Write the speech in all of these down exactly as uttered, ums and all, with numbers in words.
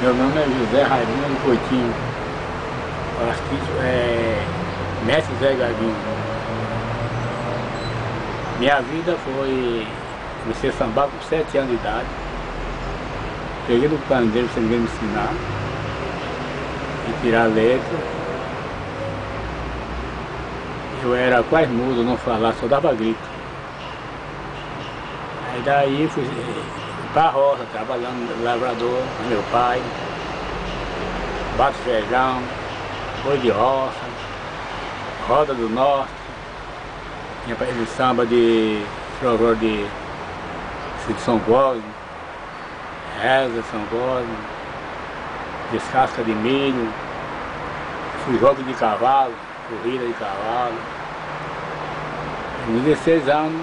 Meu nome é José Raimundo Coutinho. Eu acho que é Mestre Zé Gaguinho. Minha vida foi... Comecei a sambar com sete anos de idade. Peguei no pandeiro sem ninguém me ensinar. E tirar letra. Eu era quase mudo, não falava, só dava grito. Aí daí fui para a roça, trabalhando no lavrador com meu pai. Bato feijão, boi de roça, roda do norte. Tinha para ele samba de flor de, de São Cosme, reza de São Cosme, descasca de milho, fui jogo de cavalo, corrida de cavalo. Com dezesseis anos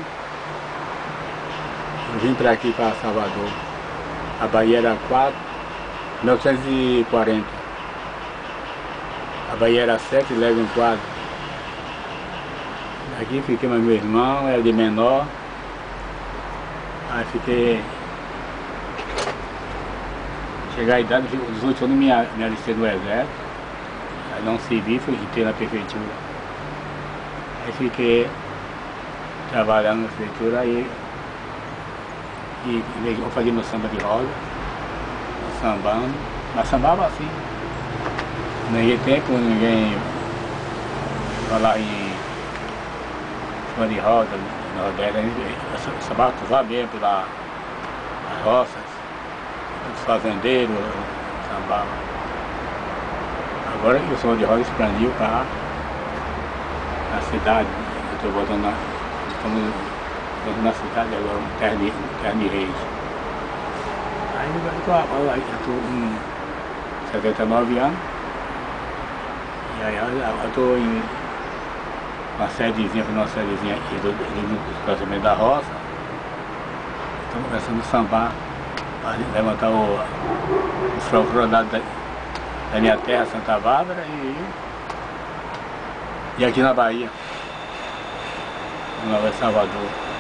eu vim para aqui, para Salvador. A Bahia era quatro, mil novecentos e quarenta. A Bahia era sete, leva um quadro. Aqui fiquei com meu irmão, era de menor. Aí fiquei... Chegar a idade, dezoito anos me, me alistei no exército. Aí não servi, fui entrei na prefeitura. Aí fiquei trabalhando na prefeitura, aí e, eu fazia meu samba de roda, sambando, mas sambava assim. Naquele tempo ninguém falava em samba de roda, no Nordeste, eu sambava tudo mesmo pelas roças, os fazendeiros, sambava. Agora que o samba de roda expandiu para a cidade, eu estou voltando na, estamos voltando na cidade agora, no Terra de, Terra de Reis. Aí eu estou com setenta e nove anos, e aí eu estou em uma sedezinha, uma sedezinha aqui do, do casamento da roça. Estamos começando a sambar para levantar o, o folclore da, da minha terra, Santa Bárbara, e, e aqui na Bahia, no Salvador.